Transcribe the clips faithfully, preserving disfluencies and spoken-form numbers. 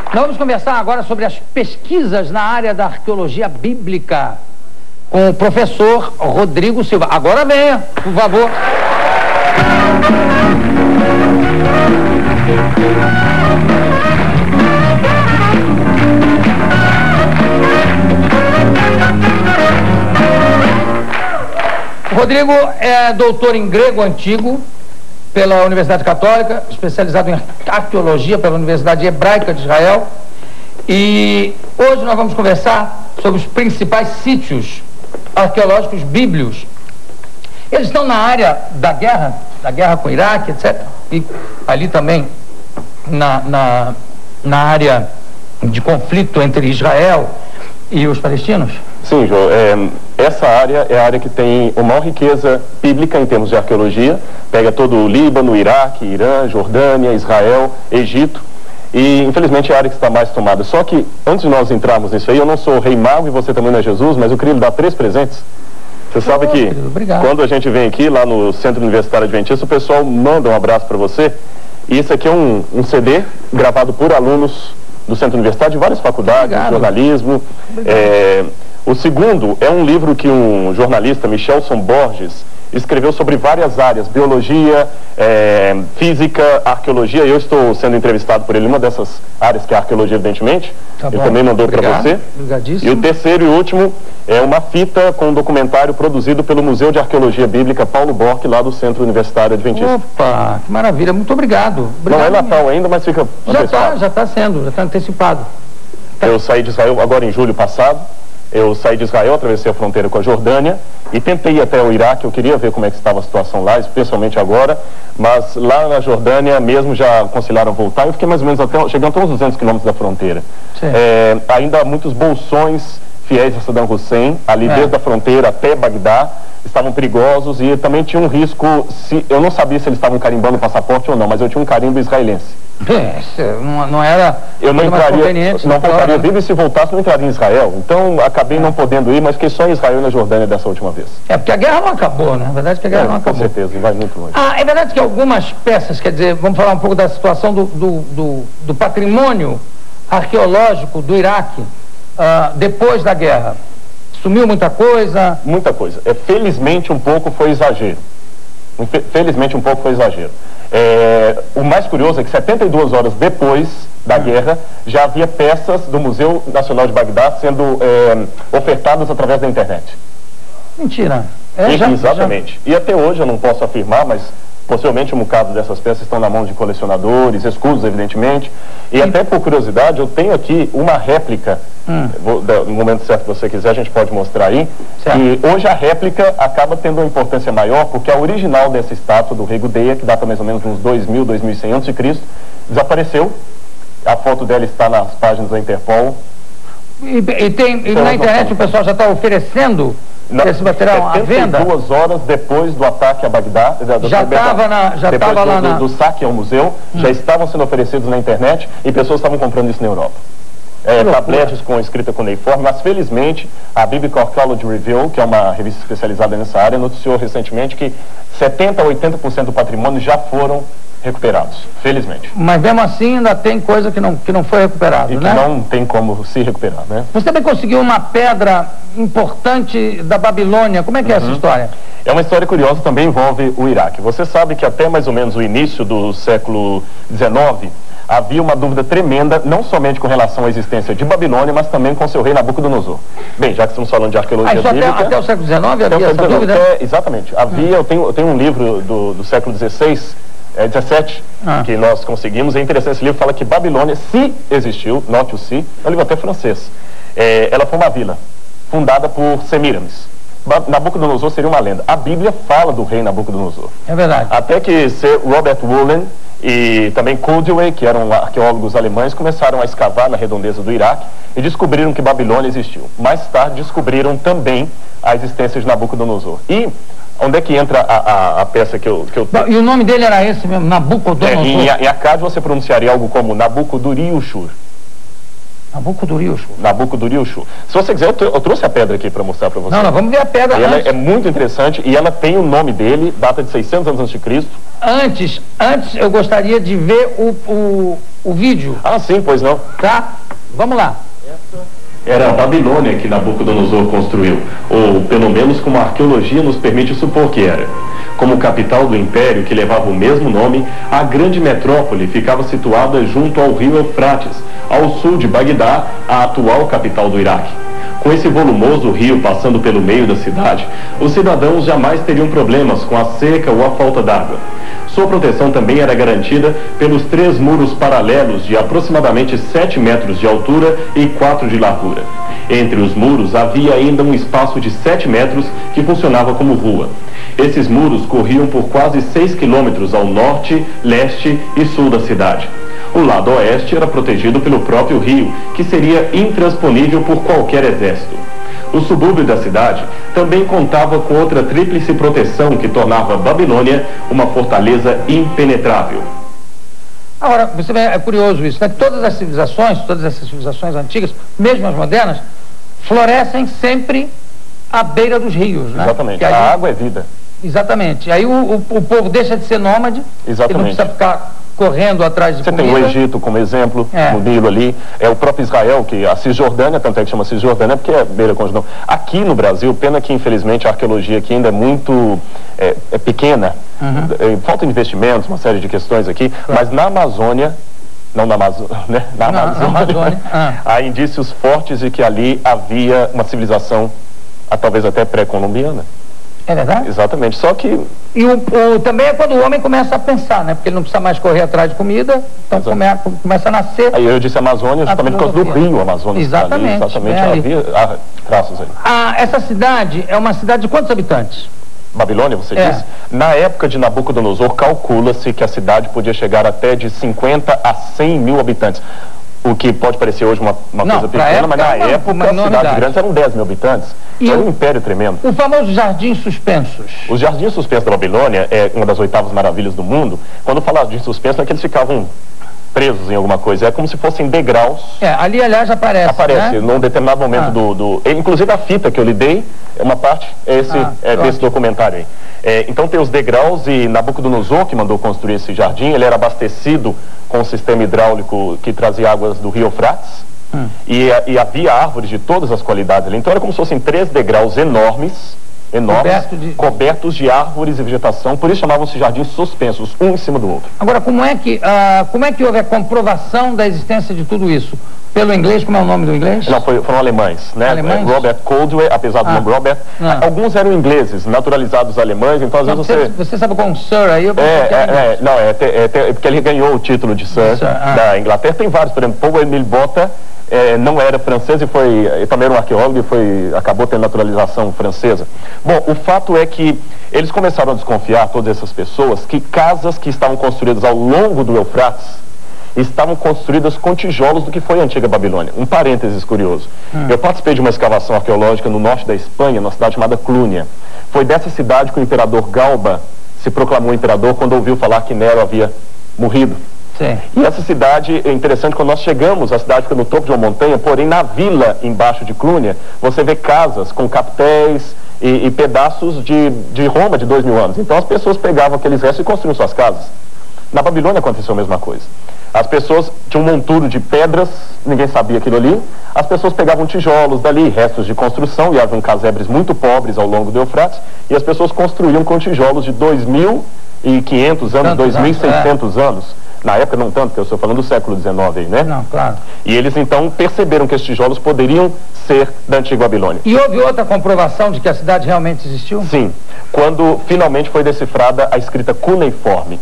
Nós vamos conversar agora sobre as pesquisas na área da arqueologia bíblica com o professor Rodrigo Silva. Agora venha, por favor. O Rodrigo é doutor em grego antigo pela Universidade Católica, especializado em arqueologia pela Universidade Hebraica de Israel. E hoje nós vamos conversar sobre os principais sítios arqueológicos bíblios. Eles estão na área da guerra, da guerra com o Iraque, etcétera. E ali também na, na, na área de conflito entre Israel e os palestinos? Sim, João. É, essa área é a área que tem a maior riqueza bíblica em termos de arqueologia. Pega todo o Líbano, Iraque, Irã, Jordânia, Israel, Egito. E, infelizmente, é a área que está mais tomada. Só que, antes de nós entrarmos nisso aí, eu não sou o rei mago e você também não é Jesus, mas eu queria lhe dar três presentes. Você sabe que, querido, quando a gente vem aqui, lá no Centro Universitário Adventista, o pessoal manda um abraço para você. E esse aqui é um, um C D gravado por alunos do Centro Universitário de várias faculdades, Obrigado. jornalismo. É, o segundo é um livro que um jornalista, Michelson Borges, escreveu sobre várias áreas, biologia, é, física, arqueologia. Eu estou sendo entrevistado por ele em uma dessas áreas, que é a arqueologia, evidentemente. Tá ele bom. também mandou para você. Obrigadíssimo. E o terceiro e último é uma fita com um documentário produzido pelo Museu de Arqueologia Bíblica Paulo Borck, lá do Centro Universitário Adventista. Opa, que maravilha. Muito obrigado. obrigado Não é Natal ainda, mas fica Já está, já está sendo, já está antecipado. Tá. Eu saí de Israel agora em julho passado. Eu saí de Israel, atravessei a fronteira com a Jordânia e tentei ir até o Iraque. Eu queria ver como é que estava a situação lá, especialmente agora, mas lá na Jordânia mesmo já aconselharam voltar. Eu fiquei mais ou menos até, chegando até uns duzentos quilômetros da fronteira. É, ainda há muitos bolsões fiéis a Saddam Hussein, ali é. desde a fronteira até Bagdá, estavam perigosos e também tinha um risco, se, eu não sabia se eles estavam carimbando o passaporte ou não, mas eu tinha um carimbo israelense. É, não, não era eu não entraria, não voltaria né? vivo e se voltasse não entraria em Israel. Então acabei é. não podendo ir, mas fiquei só em Israel e na Jordânia dessa última vez. É, porque a guerra não acabou, né? Na verdade é que a guerra é, não acabou. Com certeza, e vai muito longe. Ah, é verdade que algumas peças, quer dizer, vamos falar um pouco da situação do, do, do, do patrimônio arqueológico do Iraque uh, depois da guerra. Sumiu muita coisa? Muita coisa. É, felizmente um pouco foi exagero. Felizmente um pouco foi exagero. É, o mais curioso é que setenta e duas horas depois da hum. guerra já havia peças do Museu Nacional de Bagdá sendo é, ofertadas através da internet. Mentira. É, e, já, exatamente. Já... E até hoje eu não posso afirmar, mas possivelmente um bocado dessas peças estão na mão de colecionadores, escudos, evidentemente. E Sim. até por curiosidade, eu tenho aqui uma réplica, hum. vou, no momento certo que você quiser, a gente pode mostrar aí. Certo. E hoje a réplica acaba tendo uma importância maior, porque a original dessa estátua do rei Gudea, que data mais ou menos uns dois mil, dois mil e cem antes de Cristo, desapareceu. A foto dela está nas páginas da Interpol. E, e, tem, e na internet o pessoal já está oferecendo Na, esse material à venda? setenta e duas horas depois do ataque a Bagdá, do, já estava na, já depois estava do, lá do, na... do saque ao museu, hum. já estavam sendo oferecidos na internet e pessoas estavam comprando isso na Europa. É, tabletes com escrita cuneiforme, mas felizmente a Biblical Archaeology Review, que é uma revista especializada nessa área, noticiou recentemente que setenta a oitenta por cento do patrimônio já foram recuperados, felizmente. Mas mesmo assim ainda tem coisa que não, que não foi recuperada, e né? que não tem como se recuperar, né? Você também conseguiu uma pedra importante da Babilônia. Como é que é uhum. essa história? É uma história curiosa, também envolve o Iraque. Você sabe que até mais ou menos o início do século dezenove havia uma dúvida tremenda, não somente com relação à existência de Babilônia, mas também com seu rei Nabucodonosor. Bem, já que estamos falando de arqueologia ah, isso bíblica... Até, até o século dezenove havia essa dezenove, dúvida? É, exatamente. Havia, hum. eu, tenho, eu tenho um livro do, do século dezesseis, é, dezessete, ah. que nós conseguimos. É interessante, esse livro fala que Babilônia, se existiu, note o se, é um livro até francês, é, ela foi uma vila, fundada por Semíramis. Nabucodonosor seria uma lenda. A Bíblia fala do rei Nabucodonosor. É verdade. Até que Sir Robert Woolen e também Koldewey, que eram arqueólogos alemães, começaram a escavar na redondeza do Iraque e descobriram que Babilônia existiu. Mais tarde descobriram também a existência de Nabucodonosor. E onde é que entra a, a, a peça que eu, que eu tenho? E o nome dele era esse mesmo, Nabucodonosor? É, em, em Akkad você pronunciaria algo como Nabucoduriushur. Nabucoduriushur. Nabucoduriushur. Se você quiser, eu, eu trouxe a pedra aqui para mostrar para você. Não, não, vamos ver a pedra. E ela é muito interessante e ela tem o nome dele, data de seiscentos anos antes de Cristo. Antes, antes eu gostaria de ver o, o, o vídeo. Ah, sim, pois não. Tá? Vamos lá. Era a Babilônia que Nabucodonosor construiu, ou pelo menos como a arqueologia nos permite supor que era. Como capital do império que levava o mesmo nome, a grande metrópole ficava situada junto ao rio Eufrates, ao sul de Bagdá, a atual capital do Iraque. Com esse volumoso rio passando pelo meio da cidade, os cidadãos jamais teriam problemas com a seca ou a falta d'água. Sua proteção também era garantida pelos três muros paralelos de aproximadamente sete metros de altura e quatro de largura. Entre os muros havia ainda um espaço de sete metros que funcionava como rua. Esses muros corriam por quase seis quilômetros ao norte, leste e sul da cidade. O lado oeste era protegido pelo próprio rio, que seria intransponível por qualquer exército. O subúrbio da cidade também contava com outra tríplice proteção que tornava Babilônia uma fortaleza impenetrável. Agora, você vê, é curioso isso, né? Todas as civilizações, todas essas civilizações antigas, mesmo as modernas, florescem sempre à beira dos rios, né? Exatamente, aí, a água é vida. Exatamente, aí o, o, o povo deixa de ser nômade, exatamente. Ele não precisa ficar correndo atrás de Você comida. tem o Egito como exemplo, é. no Nilo ali, é o próprio Israel, que a Cisjordânia, tanto é que chama Cisjordânia, porque é beira continental. Aqui no Brasil, pena que infelizmente a arqueologia aqui ainda é muito é, é pequena, uhum. é, falta investimentos, uma série de questões aqui, claro. Mas na Amazônia, não na Amazônia, né? na não, Amazônia, na Amazônia. Ah. há indícios fortes de que ali havia uma civilização, talvez até pré-colombiana. É verdade? Exatamente, só que... E o, o, também é quando o homem começa a pensar, né? Porque ele não precisa mais correr atrás de comida, então come, começa a nascer... Aí eu disse Amazônia justamente por causa do rio Amazonas. Exatamente. Ali, exatamente, havia ah, traços aí. Ah, essa cidade é uma cidade de quantos habitantes? Babilônia, você é. disse? Na época de Nabucodonosor, calcula-se que a cidade podia chegar até de cinquenta a cem mil habitantes. O que pode parecer hoje uma, uma não, coisa pequena, época, mas na uma, época uma as cidades grandes eram dez mil habitantes. E era um império tremendo. O famoso Jardins Suspensos. Os Jardins Suspensos da Babilônia é uma das oitavas maravilhas do mundo. Quando fala de suspenso, não é que eles ficavam presos em alguma coisa, é como se fossem degraus. É, ali aliás aparece, Aparece, né? num determinado momento ah. do, do... Inclusive a fita que eu lhe dei, é uma parte é esse, ah, é desse documentário aí. É, então tem os degraus e Nabucodonosor, que mandou construir esse jardim, ele era abastecido com um sistema hidráulico que trazia águas do rio Eufrates, hum. e, e havia árvores de todas as qualidades ali. Então era como se fossem três degraus enormes, enormes, Coberto de... cobertos de árvores e vegetação, por isso chamavam-se jardins suspensos, um em cima do outro. Agora, como é que, uh, como é que houve a comprovação da existência de tudo isso? Pelo inglês, como é o nome do inglês? Não, foi, foram alemães, né? Alemães? Robert Coldwell, apesar do ah. nome Robert. Ah. Alguns eram ingleses, naturalizados alemães, então às não, vezes você... você... Você sabe como Sir aí? Eu é, é, é, não, é, é, é, é porque ele ganhou o título de Sir, Sir. Ah. da Inglaterra. Tem vários, por exemplo, Paul Emile Botta é, não era francês e foi, ele também era um arqueólogo e foi, acabou tendo naturalização francesa. Bom, o fato é que eles começaram a desconfiar, todas essas pessoas, que casas que estavam construídas ao longo do Eufrates estavam construídas com tijolos do que foi a antiga Babilônia. Um parênteses curioso. Hum. Eu participei de uma escavação arqueológica no norte da Espanha, numa cidade chamada Clunia. Foi dessa cidade que o imperador Galba se proclamou imperador quando ouviu falar que Nero havia morrido. Sim. E essa cidade, é interessante, quando nós chegamos, a cidade fica no topo de uma montanha, porém na vila embaixo de Clunia, você vê casas com capitéis e, e pedaços de, de Roma de dois mil anos. Então as pessoas pegavam aqueles restos e construíam suas casas. Na Babilônia aconteceu a mesma coisa. As pessoas tinham um monturo de pedras, ninguém sabia aquilo ali. As pessoas pegavam tijolos dali, restos de construção, e haviam casebres muito pobres ao longo do Eufrates, e as pessoas construíam com tijolos de dois mil e quinhentos anos, dois mil e seiscentos é. anos. Na época não tanto, porque eu estou falando do século dezenove aí, né? Não, claro. E eles então perceberam que esses tijolos poderiam ser da antiga Babilônia. E houve outra comprovação de que a cidade realmente existiu? Sim, quando finalmente foi decifrada a escrita cuneiforme.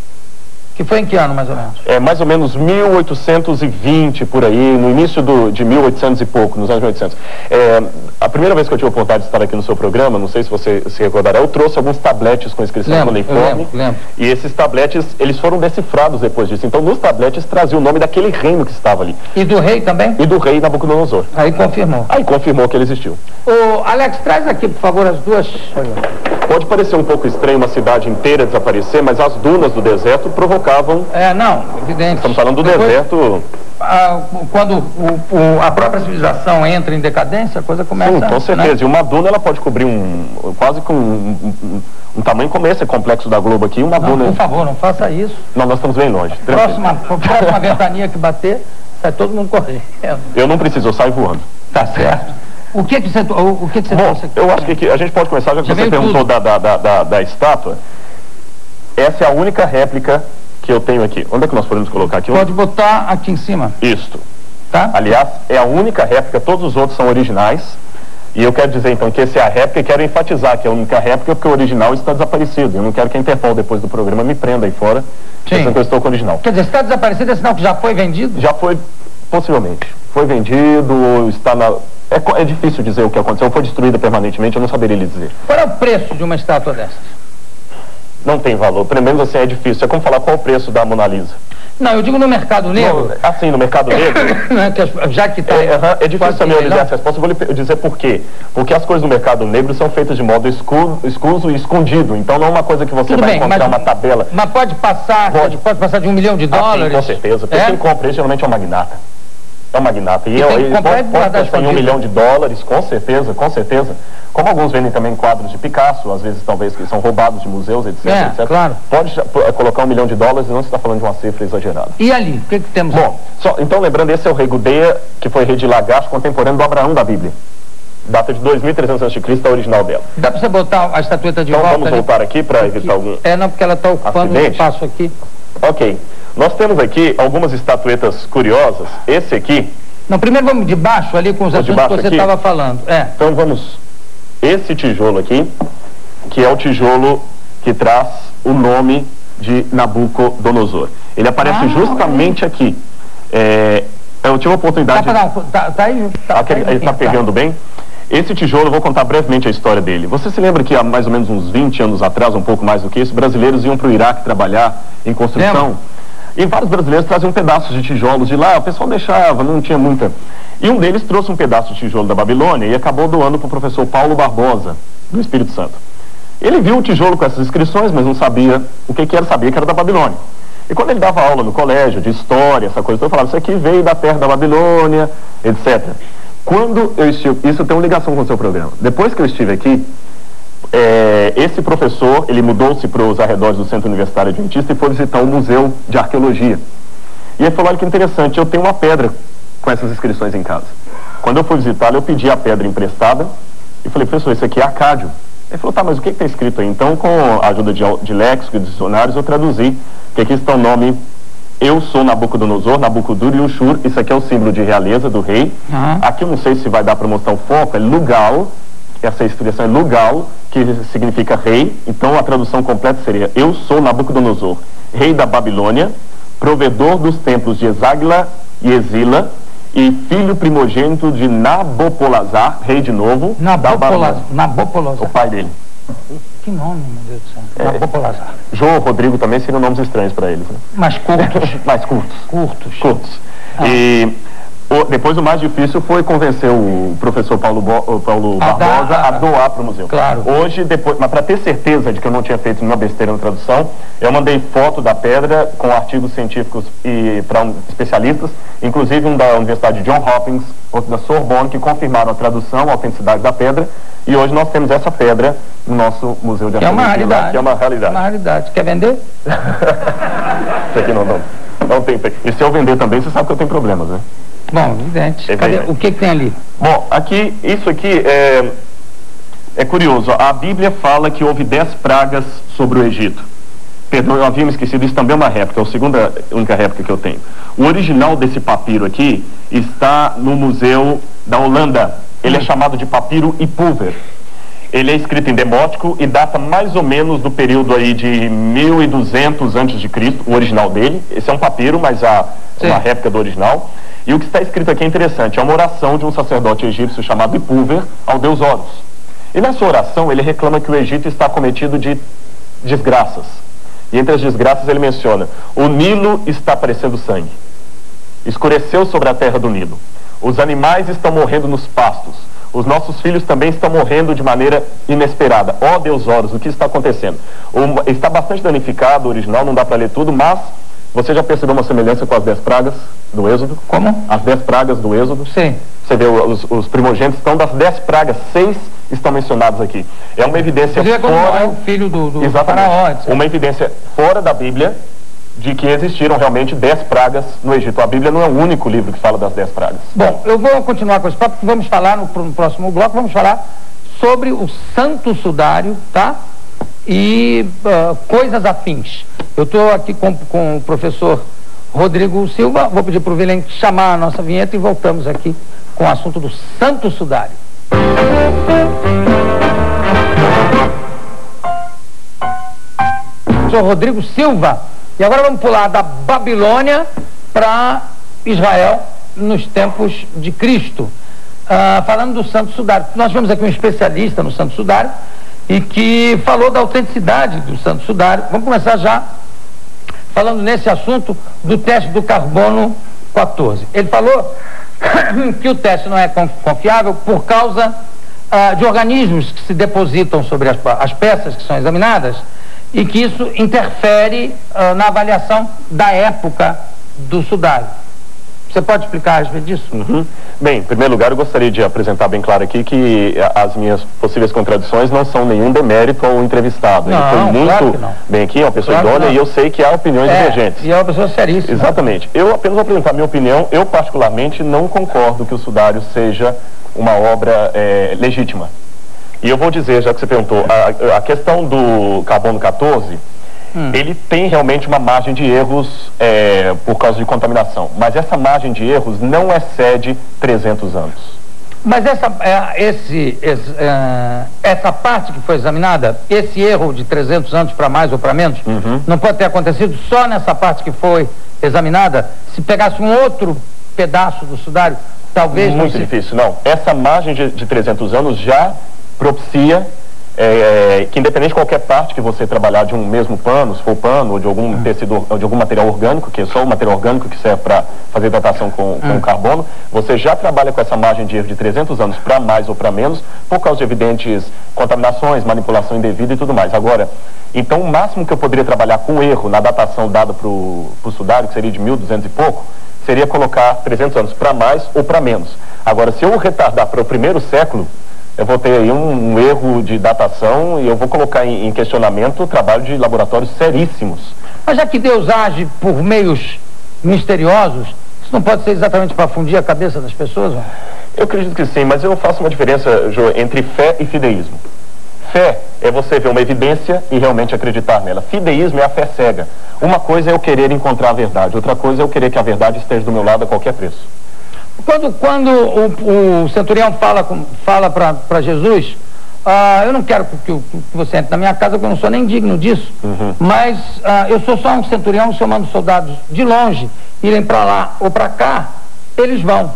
Que foi em que ano, mais ou menos? É, mais ou menos mil oitocentos e vinte, por aí, no início do, de mil e oitocentos e pouco, nos anos mil e oitocentos. É, a primeira vez que eu tive a oportunidade de estar aqui no seu programa, não sei se você se recordará, eu trouxe alguns tabletes com inscrição lembro, cuneiforme. Lembro, lembro. E esses tabletes, eles foram decifrados depois disso. Então, nos tabletes trazia o nome daquele reino que estava ali. E do rei também? E do rei Nabucodonosor. Aí confirmou. Aí confirmou que ele existiu. Ô, Alex, traz aqui, por favor, as duas... Pode parecer um pouco estranho uma cidade inteira desaparecer, mas as dunas do deserto provocavam... É, não, evidente. Estamos falando do Depois... deserto a, quando o, o, a própria civilização entra em decadência, a coisa começa... Sim, com certeza. Né? E uma duna, ela pode cobrir um, quase com um, um, um tamanho como esse complexo da Globo aqui, uma não, duna... Por favor, não faça isso. Não, nós estamos bem longe. Próxima, próxima ventania que bater, sai todo mundo correndo. Eu não preciso, eu saio voando. Tá certo. O que que você, o, o que que você Bom, trouxe aqui? eu acho que aqui, a gente pode começar, já que Já você perguntou da, da, da, da, da estátua. Essa é a única réplica que eu tenho aqui. Onde é que nós podemos colocar aqui? Pode botar aqui em cima. Isto. Tá? Aliás, é a única réplica, todos os outros são originais. E eu quero dizer, então, que essa é a réplica e quero enfatizar que é a única réplica porque o original está desaparecido. Eu não quero que a Interpol, depois do programa, me prenda aí fora, pensando que eu estou com o original. Quer dizer, se está desaparecido, é sinal que já foi vendido? Já foi, possivelmente. Foi vendido, está na... É, é difícil dizer o que aconteceu. Foi destruída permanentemente, eu não saberia lhe dizer. Qual é o preço de uma estátua dessas? Não tem valor. Pelo menos assim é difícil. É como falar qual o preço da Mona Lisa. Não, eu digo no mercado negro. No, assim, no mercado negro. Já que está. É, uh-huh, é difícil também eu dizer essa resposta. Eu vou lhe dizer por quê. Porque as coisas no mercado negro são feitas de modo escuso, escuso e escondido. Então não é uma coisa que você Tudo vai bem, encontrar mas, uma tabela. Mas pode passar, pode, pode passar de um milhão de dólares? Ah, sim, com certeza. Porque é? quem compra isso geralmente é um magnata. É um magnata. E, e eu, tem que ele comprar pode, pode custar em um milhão de dólares, com certeza, com certeza. Como alguns vendem também quadros de Picasso, às vezes talvez que são roubados de museus, etc, é, etcétera. Claro. Pode colocar um milhão de dólares e não se está falando de uma cifra exagerada. E ali, o que, que temos? Bom, só, então lembrando, esse é o rei Gudea, que foi rei de Lagash, contemporâneo do Abraão da Bíblia. Data de dois mil e trezentos antes de Cristo, a original dela. Dá para você botar a estatueta de então, volta? Então vamos ali? voltar aqui para evitar algum É, não, porque ela está ocupando um espaço aqui. Ok. Nós temos aqui algumas estatuetas curiosas. Esse aqui... Não, primeiro vamos de baixo ali com os assuntos que você estava falando. É. Então vamos... Esse tijolo aqui, que é o tijolo que traz o nome de Nabucodonosor. Ele aparece ah, justamente é. aqui. É, eu tive a oportunidade... Tá, de... tá, tá aí, tá, Aquele, tá aí, ele está pegando tá. bem? Esse tijolo, eu vou contar brevemente a história dele. Você se lembra que há mais ou menos uns vinte anos atrás, um pouco mais do que isso, brasileiros iam para o Iraque trabalhar em construção... Lembra? E vários brasileiros traziam pedaços de tijolos de lá, o pessoal deixava, não tinha muita. E um deles trouxe um pedaço de tijolo da Babilônia e acabou doando para o professor Paulo Barbosa, do Espírito Santo. Ele viu o tijolo com essas inscrições, mas não sabia o que, que era, sabia que era da Babilônia. E quando ele dava aula no colégio, de história, essa coisa, eu falava, isso aqui veio da terra da Babilônia, etcétera. Quando eu estive, isso tem uma ligação com o seu programa. Depois que eu estive aqui, É, esse professor, ele mudou-se para os arredores do Centro Universitário Adventista e foi visitar um museu de arqueologia. E ele falou, olha que interessante, eu tenho uma pedra com essas inscrições em casa. Quando eu fui visitá-lo, eu pedi a pedra emprestada e falei, professor, esse aqui é Acádio. Ele falou, tá, mas o que está escrito aí? Então, com a ajuda de, de léxico e de dicionários, eu traduzi, que aqui está o nome, eu sou Nabucodonosor, Nabucodur e Uxur, isso aqui é o símbolo de realeza do rei. Uhum. Aqui eu não sei se vai dar para mostrar o foco, é Lugal, essa expressão é Lugal, que significa rei, então a tradução completa seria, eu sou Nabucodonosor, rei da Babilônia, provedor dos templos de Esagla e Exila, e filho primogênito de Nabopolazar, rei de novo, Nabopolazar, Nabopolazar, o pai dele. Que nome, meu Deus do céu, é, Nabopolazar. João, Rodrigo também seriam nomes estranhos para eles. Né? Mais curtos. Mais curtos. Curtos. Curtos. Ah. E... O, depois o mais difícil foi convencer o professor Paulo, Bo, Paulo a Barbosa dar, a doar para o museu. Claro. Hoje, depois, mas para ter certeza de que eu não tinha feito nenhuma besteira na tradução, eu mandei foto da pedra com artigos científicos e para um, especialistas, inclusive um da Universidade de John Hopkins, outro da Sorbonne, que confirmaram a tradução, a autenticidade da pedra, e hoje nós temos essa pedra no nosso Museu de Arqueologia. É uma realidade. Que é uma realidade. Uma realidade. Quer vender? Isso aqui não, não, não tem. E se eu vender também, você sabe que eu tenho problemas, né? Bom, evidente. Cadê? O que, que tem ali? Bom, aqui, isso aqui é, é curioso. A Bíblia fala que houve dez pragas sobre o Egito. Perdão, eu havia me esquecido, isso também é uma réplica, é a segunda única réplica que eu tenho. O original desse papiro aqui está no Museu da Holanda. Ele é chamado de papiro Ipulver. Ele é escrito em demótico e data mais ou menos do período aí de mil e duzentos antes de Cristo, o original dele. Esse é um papiro, mas a, uma réplica do original. E o que está escrito aqui é interessante, é uma oração de um sacerdote egípcio chamado Ipulver ao deus Horus. E nessa oração ele reclama que o Egito está cometido de desgraças. E entre as desgraças ele menciona, o Nilo está parecendo sangue. Escureceu sobre a terra do Nilo. Os animais estão morrendo nos pastos. Os nossos filhos também estão morrendo de maneira inesperada. Ó Deus Horus, o que está acontecendo? O, está bastante danificado o original, não dá para ler tudo, mas Você já percebeu uma semelhança com as dez pragas do Êxodo? Como? As dez pragas do Êxodo? Sim. Você vê, os, os primogênitos estão das dez pragas, seis estão mencionados aqui. É uma evidência Você fora... é o filho do, do Exatamente. faraó, etcétera. Uma evidência fora da Bíblia de que existiram realmente dez pragas no Egito. A Bíblia não é o único livro que fala das dez pragas. Bom, eu vou continuar com esse papo, porque vamos falar no, no próximo bloco, vamos falar sobre o Santo Sudário, tá? E uh, coisas afins. Eu estou aqui com, com o professor Rodrigo Silva, vou pedir para o Vilém chamar a nossa vinheta e voltamos aqui com o assunto do Santo Sudário. Professor Rodrigo Silva, e agora vamos pular da Babilônia para Israel nos tempos de Cristo. Uh, falando do Santo Sudário, nós tivemos aqui um especialista no Santo Sudário e que falou da autenticidade do Santo Sudário. Vamos começar já falando nesse assunto do teste do carbono quatorze. Ele falou que o teste não é confiável por causa uh, de organismos que se depositam sobre as, as peças que são examinadas e que isso interfere uh, na avaliação da época do sudário. Você pode explicar a respeito disso? Uhum. Bem, em primeiro lugar, eu gostaria de apresentar bem claro aqui que as minhas possíveis contradições não são nenhum demérito ao entrevistado. Não, Ele foi muito claro que não. bem aqui, é uma pessoa Claro idônea, e eu sei que há opiniões É, divergentes. e é uma pessoa seríssima. Exatamente. Eu apenas vou apresentar a minha opinião. Eu, particularmente, não concordo que o sudário seja uma obra é, legítima. E eu vou dizer, já que você perguntou, a, a questão do carbono quatorze... Hum. Ele tem realmente uma margem de erros é, por causa de contaminação, mas essa margem de erros não excede trezentos anos. Mas essa, é, esse, esse, é, essa parte que foi examinada, esse erro de trezentos anos para mais ou para menos, uhum. não pode ter acontecido só nessa parte que foi examinada? Se pegasse um outro pedaço do sudário, talvez... Muito não se... difícil, não. Essa margem de, de trezentos anos já propicia... É, que independente de qualquer parte que você trabalhar de um mesmo pano, se for pano ou de algum hum. tecido, ou de algum material orgânico, que é só o material orgânico que serve para fazer tratação com, com hum. carbono, você já trabalha com essa margem de erro de trezentos anos para mais ou para menos, por causa de evidentes contaminações, manipulação indevida e tudo mais. Agora, então o máximo que eu poderia trabalhar com erro na datação dada para o sudário, que seria de mil e duzentos e pouco, seria colocar trezentos anos para mais ou para menos. Agora, se eu retardar para o primeiro século, eu vou ter aí um, um erro de datação e eu vou colocar em, em questionamento o trabalho de laboratórios seríssimos. Mas já que Deus age por meios misteriosos, isso não pode ser exatamente para fundir a cabeça das pessoas? Não? Eu acredito que sim, mas eu faço uma diferença, Jô, entre fé e fideísmo. Fé é você ver uma evidência e realmente acreditar nela. Fideísmo é a fé cega. Uma coisa é eu querer encontrar a verdade, outra coisa é eu querer que a verdade esteja do meu lado a qualquer preço. Quando, quando o, o centurião fala, fala para Jesus, ah, eu não quero que, que, que você entre na minha casa, porque eu não sou nem digno disso, uhum. mas ah, eu sou só um centurião, se eu mando soldados de longe irem para lá ou para cá, eles vão.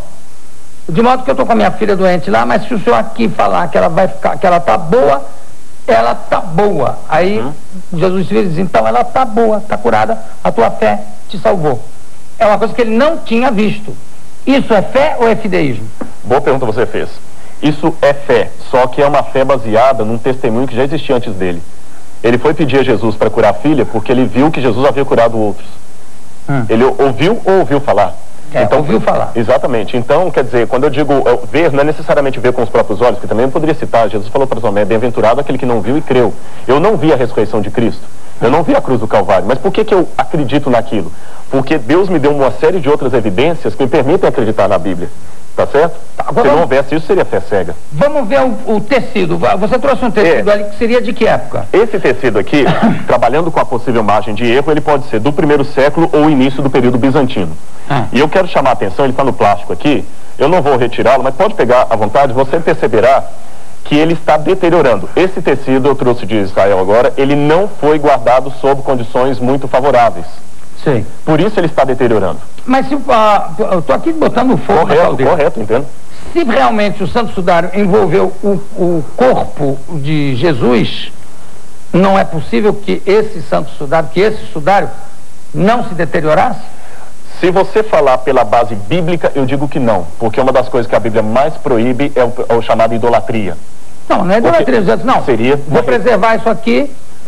De modo que eu estou com a minha filha doente lá, mas se o senhor aqui falar que ela vai ficar, que ela está boa, ela está boa. Aí uhum. Jesus diz, então ela está boa, está curada, a tua fé te salvou. É uma coisa que ele não tinha visto. Isso é fé ou é fideísmo? Boa pergunta você fez. Isso é fé, só que é uma fé baseada num testemunho que já existia antes dele. Ele foi pedir a Jesus para curar a filha porque ele viu que Jesus havia curado outros. Hum. Ele ouviu ou ouviu falar? É, então, ouviu falar. Exatamente. Então, quer dizer, quando eu digo eu, ver, não é necessariamente ver com os próprios olhos, que também eu poderia citar, Jesus falou para Tomé, bem-aventurado aquele que não viu e creu. Eu não vi a ressurreição de Cristo. Eu não vi a cruz do Calvário, mas por que que eu acredito naquilo? Porque Deus me deu uma série de outras evidências que me permitem acreditar na Bíblia, tá certo? Tá, se não houvesse isso, seria fé cega. Vamos ver o, o tecido. Você trouxe um tecido é. ali que seria de que época? Esse tecido aqui, trabalhando com a possível margem de erro, ele pode ser do primeiro século ou início do período bizantino. Ah. E eu quero chamar a atenção, ele está no plástico aqui, eu não vou retirá-lo, mas pode pegar à vontade, você perceberá que ele está deteriorando. Esse tecido, eu trouxe de Israel agora, ele não foi guardado sob condições muito favoráveis. Sim. Por isso ele está deteriorando. Mas se, uh, eu estou aqui botando fogo correto, na caldeira. Correto, entendo. Se realmente o Santo Sudário envolveu o, o corpo de Jesus, não é possível que esse Santo Sudário, que esse sudário não se deteriorasse? Se você falar pela base bíblica, eu digo que não, porque uma das coisas que a Bíblia mais proíbe é o, é o chamado idolatria. Não, não é idolatria, porque não. Seria Vou preservar isso aqui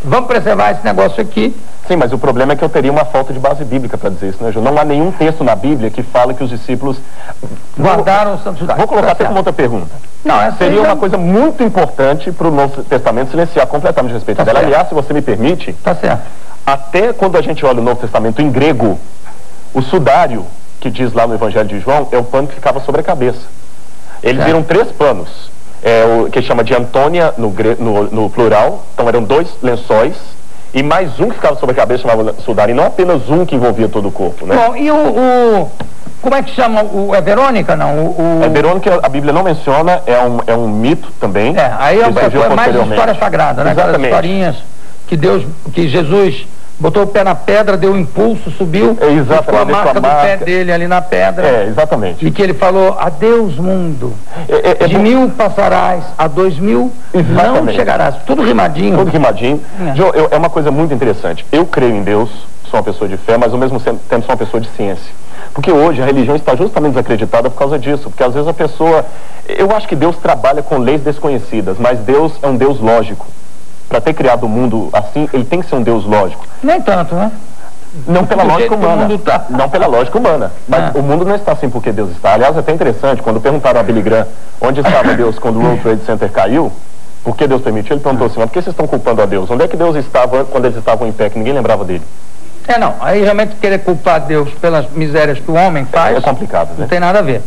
vamos preservar esse negócio aqui. Sim, mas o problema é que eu teria uma falta de base bíblica para dizer isso, né, João? Não há nenhum texto na Bíblia que fala que os discípulos guardaram o Santo Sudário. Vou colocar até como outra pergunta. Não, essa Seria já... uma coisa muito importante para o Novo Testamento silenciar completamente a respeito tá dela. Certo. Aliás, se você me permite, tá certo. Até quando a gente olha o Novo Testamento em grego, o sudário, que diz lá no Evangelho de João, é o pano que ficava sobre a cabeça. Eles certo. viram três panos, é, o que chama de Antônia no, no, no plural, então eram dois lençóis, e mais um que ficava sobre a cabeça chamava sudário, e não apenas um que envolvia todo o corpo, né? Bom, e o... o... Como é que chama? O, é Verônica, não? O, o... É Verônica, a Bíblia não menciona, é um, é um mito também. É, aí é, é mais história sagrada, né? Exatamente. Aquelas historinhas que Deus, que Jesus botou o pé na pedra, deu um impulso, subiu, é, exatamente, ficou a marca do marca. pé dele ali na pedra. É, exatamente. E que ele falou, adeus mundo, é, é, é de bom... mil passarás, a dois mil exatamente. Não chegarás. Tudo rimadinho. Tudo rimadinho. É. Jo, eu, é uma coisa muito interessante. Eu creio em Deus, sou uma pessoa de fé, mas ao mesmo tempo sou uma pessoa de ciência. Porque hoje a religião está justamente desacreditada por causa disso, porque às vezes a pessoa... Eu acho que Deus trabalha com leis desconhecidas, mas Deus é um Deus lógico. Para ter criado o mundo assim, ele tem que ser um Deus lógico. Nem tanto, né? Não pela Do lógica humana. Tá. Não pela lógica humana. Mas ah. o mundo não está assim porque Deus está. Aliás, é até interessante, quando perguntaram a Billy Graham onde estava Deus quando o World Trade Center caiu, por que Deus permitiu, ele perguntou assim, mas por que vocês estão culpando a Deus? Onde é que Deus estava quando eles estavam em pé, que ninguém lembrava dele? É, não. Aí realmente querer culpar Deus pelas misérias que o homem faz... É complicado, né? Não tem nada a ver.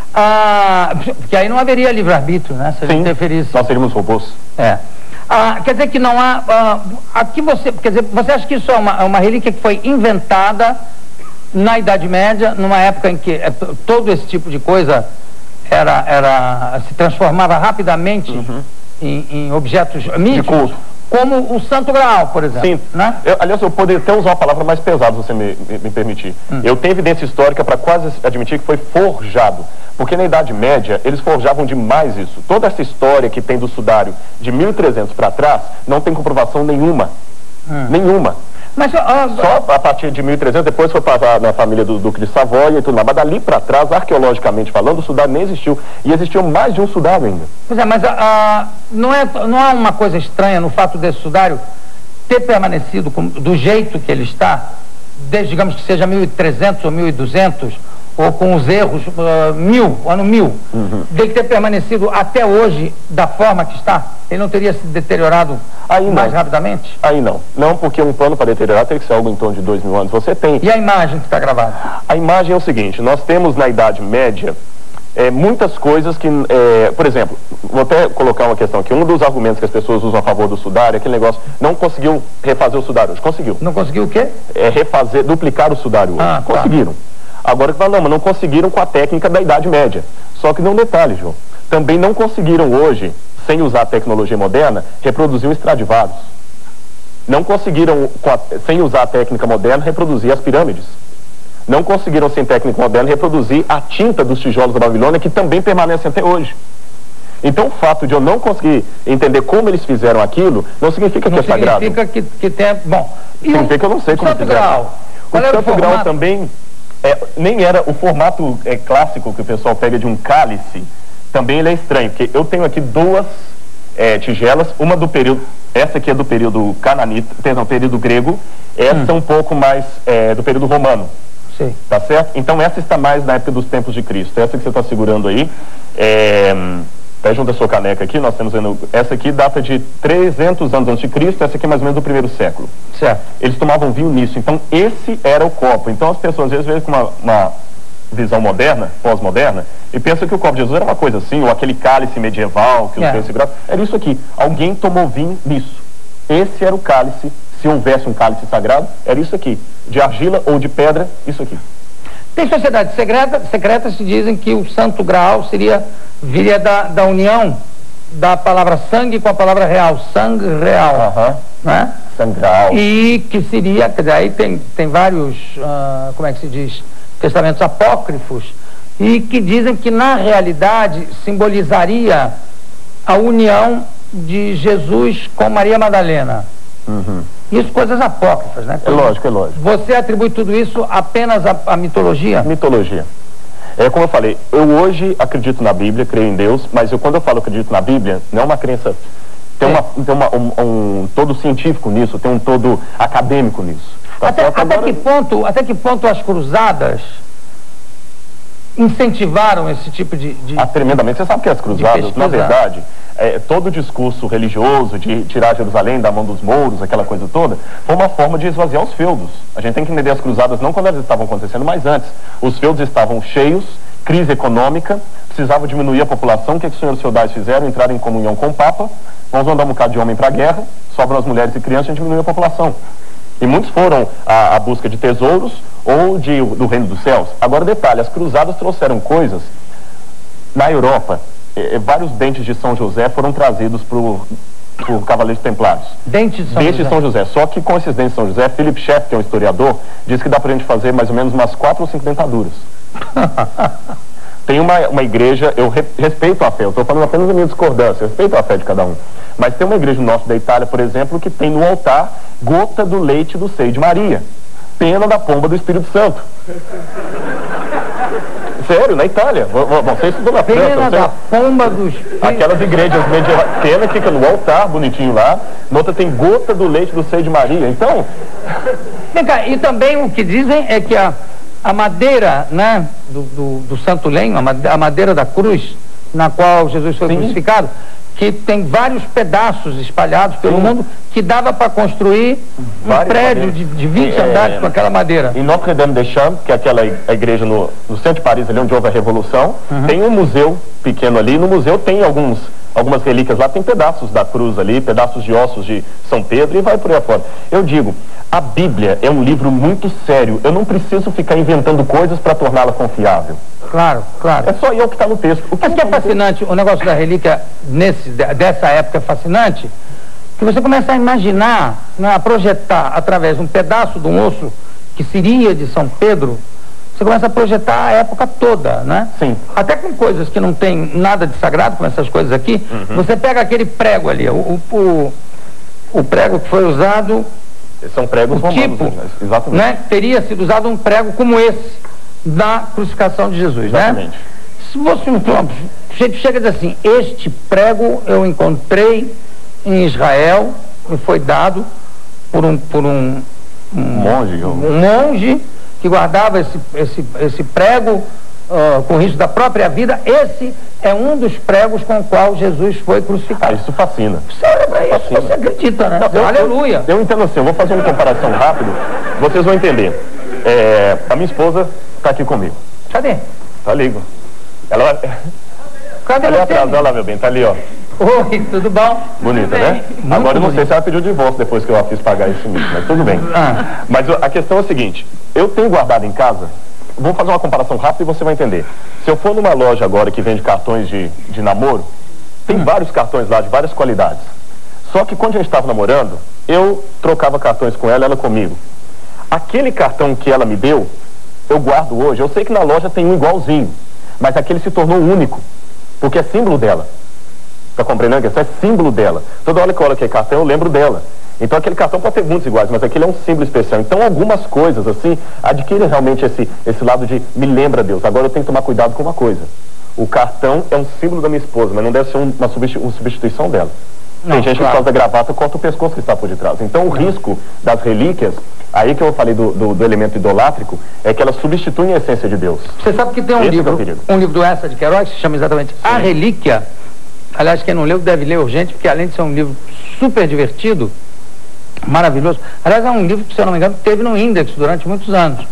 Ah, porque aí não haveria livre-arbítrio, né? Se a gente interferisse. Nós seríamos robôs. É. Ah, quer dizer que não há... Ah, aqui você... Quer dizer, você acha que isso é uma, uma relíquia que foi inventada na Idade Média, numa época em que é, todo esse tipo de coisa era, era, se transformava rapidamente uhum. em, em objetos místicos? Como o Santo Graal, por exemplo. Sim. Né? Eu, aliás, eu poderia até usar uma palavra mais pesada, se você me, me, me permitir. Hum. Eu tenho evidência histórica para quase admitir que foi forjado. Porque na Idade Média, eles forjavam demais isso. Toda essa história que tem do sudário de mil e trezentos para trás, não tem comprovação nenhuma. Hum. Nenhuma. Mas, uh, uh, Só a partir de mil e trezentos, depois foi para na família do Duque de Savoia e tudo mais. Mas dali para trás, arqueologicamente falando, o sudário nem existiu. E existiu mais de um sudário ainda. Pois é, mas uh, não, é, não há uma coisa estranha no fato desse sudário ter permanecido com, do jeito que ele está, desde, digamos que seja mil e trezentos ou mil e duzentos, ou com os erros, uh, mil, ano mil, uhum. de ter permanecido até hoje da forma que está? Ele não teria se deteriorado Aí mais não. rapidamente? Aí não. Não, porque um pano para deteriorar tem que ser algo em torno de dois mil anos. Você tem... E a imagem que está gravada? A imagem é o seguinte, nós temos na Idade Média é, muitas coisas que, é, por exemplo, vou até colocar uma questão aqui, um dos argumentos que as pessoas usam a favor do sudário é aquele negócio, não conseguiu refazer o sudário hoje. Conseguiu. Não conseguiu o quê? É refazer, duplicar o sudário hoje. Ah, conseguiram. Tá. Agora que falam, não, mas não conseguiram com a técnica da Idade Média. Só que não um detalhe, João. Também não conseguiram hoje, sem usar a tecnologia moderna, reproduzir o Stradivarius. Não conseguiram, com a, sem usar a técnica moderna, reproduzir as pirâmides. Não conseguiram, sem técnica moderna, reproduzir a tinta dos tijolos da Babilônia, que também permanece até hoje. Então, o fato de eu não conseguir entender como eles fizeram aquilo, não significa não que é sagrado. Não significa que, que tem... Bom, e significa que eu não sei como Santo Graal? O Santo Graal também... É, nem era o formato é, clássico que o pessoal pega de um cálice, também ele é estranho, porque eu tenho aqui duas é, tigelas, uma do período, essa aqui é do período cananita, perdão, período grego, essa hum. é um pouco mais é, do período romano. Sim. Tá certo? Então essa está mais na época dos tempos de Cristo. Essa que você está segurando aí, é, até junto à sua caneca aqui, nós temos vendo, essa aqui data de trezentos anos antes de Cristo, essa aqui é mais ou menos do primeiro século. Certo. Eles tomavam vinho nisso, então esse era o copo. Então as pessoas às vezes veem com uma, uma visão moderna, pós-moderna, e pensam que o copo de Jesus era uma coisa assim, ou aquele cálice medieval que os reis seguravam. Era isso aqui. Alguém tomou vinho nisso. Esse era o cálice, se houvesse um cálice sagrado, era isso aqui. De argila ou de pedra, isso aqui. Tem sociedades secretas, secretas que dizem que o Santo Graal seria, viria da, da união da palavra sangue com a palavra real, sangue real, uhum. né? Sangral. E que seria, quer dizer, aí tem, tem vários, uh, como é que se diz, testamentos apócrifos, e que dizem que na realidade simbolizaria a união de Jesus com Maria Madalena. Uhum. Isso, coisas apócrifas, né? É lógico, é lógico. Você atribui tudo isso apenas à, à mitologia? Mitologia. É como eu falei, eu hoje acredito na Bíblia, creio em Deus, mas eu, quando eu falo acredito na Bíblia, não é uma crença tem, uma, tem uma, um, um todo científico nisso, tem um todo acadêmico nisso. Tá até, até, Agora... que ponto, até que ponto as cruzadas incentivaram esse tipo de... de ah, tremendamente. Você sabe que as cruzadas, na verdade, é, todo o discurso religioso de tirar Jerusalém da mão dos mouros, aquela coisa toda, foi uma forma de esvaziar os feudos. A gente tem que entender as cruzadas não quando elas estavam acontecendo, mas antes. Os feudos estavam cheios, crise econômica, precisavam diminuir a população. O que, é que os senhores feudais fizeram? Entraram em comunhão com o Papa, vamos mandar um bocado de homem para a guerra, sobram as mulheres e crianças, a gente diminui a população. E muitos foram à, à busca de tesouros ou de, do reino dos céus. Agora, detalhe, as cruzadas trouxeram coisas. Na Europa, eh, vários dentes de São José foram trazidos por, por cavaleiros templários. Dentes de São dentes José. de São José. Só que com esses dentes de São José, Philip Schaff, que é um historiador, diz que dá pra gente fazer mais ou menos umas quatro ou cinco dentaduras. Tem uma, uma igreja, eu re, respeito a fé, eu estou falando apenas a minha discordância, eu respeito a fé de cada um. Mas tem uma igreja no norte da Itália, por exemplo, que tem no altar gota do leite do seio de Maria, pena da pomba do Espírito Santo. Sério, na Itália. Você estudou na França. Pena da pomba do Espírito. Aquelas igrejas medievais, pena fica no altar, bonitinho lá, noutra tem gota do leite do seio de Maria. Então... Vem cá, e também o que dizem é que a, a madeira, né, do, do, do santo lenho, a madeira da cruz, na qual Jesus foi Sim. crucificado, que tem vários pedaços espalhados pelo Sim. mundo, que dava para construir um Várias prédio de, de vinte é, andares com aquela madeira. Em Notre-Dame-des-Champs, que é aquela a igreja no, no centro de Paris, ali onde houve a Revolução, uhum. tem um museu pequeno ali. No museu tem alguns, algumas relíquias lá, tem pedaços da cruz ali, pedaços de ossos de São Pedro e vai por aí afora. Eu digo, a Bíblia é um livro muito sério. Eu não preciso ficar inventando coisas para torná-la confiável. Claro, claro. É só eu que está no texto. O que, que é fascinante, o negócio da relíquia nesse, dessa época é fascinante, que você começa a imaginar, né, a projetar através de um pedaço de um osso que seria de São Pedro, você começa a projetar a época toda, né? Sim. Até com coisas que não tem nada de sagrado, como essas coisas aqui, uhum. você pega aquele prego ali, o, o, o prego que foi usado... São pregos romanos, tipo, exatamente. Né, teria sido usado um prego como esse, da crucificação de Jesus, Exatamente. Né? Se fosse um gente chega e diz assim, este prego eu encontrei em Israel, me foi dado por um, por um, um monge, um monge que guardava esse, esse, esse prego uh, com risco da própria vida. Esse é um dos pregos com o qual Jesus foi crucificado. Ah, isso fascina. Você olha pra isso, fascina. Você acredita, né? Não, eu, Aleluia. Eu, eu entendo assim, eu vou fazer uma comparação rápida, vocês vão entender. É, a minha esposa está aqui comigo. Cadê? Tá ali. Ela vai... Cadê ali você? atrás, olha lá, meu bem, tá ali, ó. Oi, tudo bom? Bonita, né? Muito Agora eu não bonito. sei se ela pediu divórcio depois que eu a fiz pagar isso mesmo, mas tudo bem. Ah. Mas a questão é a seguinte, eu tenho guardado em casa, vou fazer uma comparação rápida e você vai entender. Se eu for numa loja agora que vende cartões de, de namoro, tem hum. vários cartões lá de várias qualidades. Só que quando a gente estava namorando, eu trocava cartões com ela, ela comigo. Aquele cartão que ela me deu, eu guardo hoje. Eu sei que na loja tem um igualzinho, mas aquele se tornou único, porque é símbolo dela. Tá compreendendo que isso é símbolo dela? Toda hora que eu olho aquele cartão, eu lembro dela. Então aquele cartão pode ter muitos iguais, mas aquele é um símbolo especial. Então algumas coisas, assim, adquirem realmente esse, esse lado de me lembra Deus. Agora eu tenho que tomar cuidado com uma coisa. O cartão é um símbolo da minha esposa, mas não deve ser um, uma, substitu uma substituição dela. Não, tem gente claro. que faz a gravata, corta o pescoço que está por detrás. Então o não. risco das relíquias, aí que eu falei do, do, do elemento idolátrico, é que elas substituem a essência de Deus. Você sabe que tem um Esse livro, é um livro do Essa de Queiroz, que se chama exatamente Sim. A Relíquia. Aliás, quem não leu deve ler urgente, porque além de ser um livro super divertido, maravilhoso. Aliás, é um livro que, se eu não me engano, teve no Index durante muitos anos.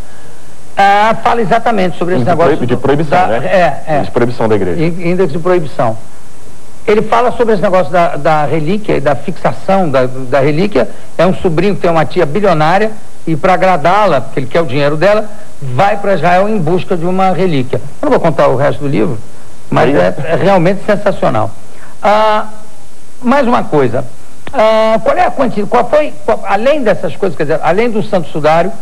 Ah, fala exatamente sobre esse de negócio... Proib de proibição, da, né? É, é. De proibição da igreja. Índex de proibição. Ele fala sobre esse negócio da, da relíquia e da fixação da, da relíquia. É um sobrinho que tem uma tia bilionária e, para agradá-la, porque ele quer o dinheiro dela, vai para Israel em busca de uma relíquia. Eu não vou contar o resto do livro, mas é, é realmente sensacional. Ah, mais uma coisa. Ah, qual é a quantidade? Qual foi, qual, além dessas coisas, quer dizer, além do Santo Sudário,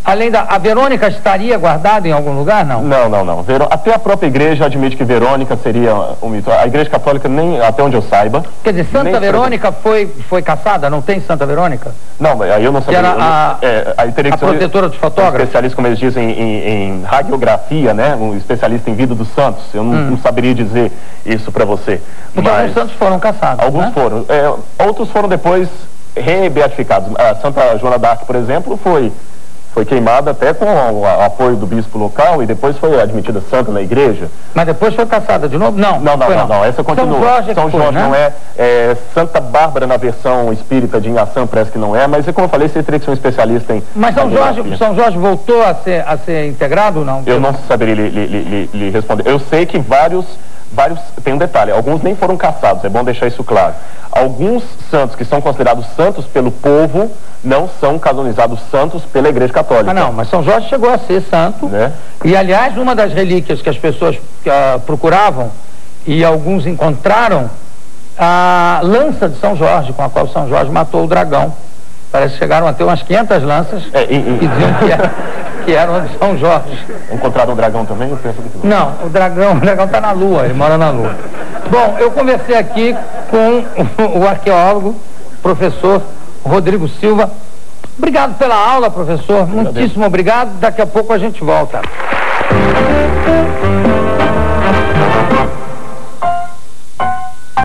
Além da... A Verônica estaria guardada em algum lugar, não? Não, não, não. Verô... Até a própria igreja admite que Verônica seria um mito. A igreja católica, nem até onde eu saiba... Quer dizer, Santa Verônica foi, foi caçada? Não tem Santa Verônica? Não, aí eu não sabia. Que era a, é, aí teria a que ser protetora dos fotógrafos? Um especialista, como eles dizem, em, em radiografia, né? Um especialista em vida dos santos. Eu não, hum. não saberia dizer isso para você. Porque mas alguns santos foram caçados, Alguns né? foram. É, outros foram depois rebeatificados. A Santa Joana d'Arc, por exemplo, foi... Foi queimada até com o, o apoio do bispo local e depois foi admitida santa na igreja. Mas depois foi caçada de novo? Não, não, não, não, não, não. Essa continua. São Jorge, São foi, Jorge né? não é, é. Santa Bárbara na versão espírita de Inhaçã parece que não é, mas como eu falei, você teria que ser um especialista em... Mas São Jorge, São Jorge voltou a ser, a ser integrado ou não? Eu não saberia lhe, lhe, lhe, lhe responder. Eu sei que vários... Vários, tem um detalhe, alguns nem foram caçados, é bom deixar isso claro. Alguns santos que são considerados santos pelo povo não são canonizados santos pela Igreja Católica. Ah, não, mas São Jorge chegou a ser santo, né? E aliás, uma das relíquias que as pessoas uh, procuravam e alguns encontraram, a lança de São Jorge, com a qual São Jorge matou o dragão. Parece que chegaram a ter umas quinhentas lanças é, e, e... que diziam que, era, que eram de São Jorge. Encontraram um dragão também? Eu penso que não. Não, o dragão, o dragão está na Lua, ele mora na Lua. Bom, eu conversei aqui com o, o arqueólogo, professor Rodrigo Silva. Obrigado pela aula, professor. Muitíssimo obrigado. Daqui a pouco a gente volta.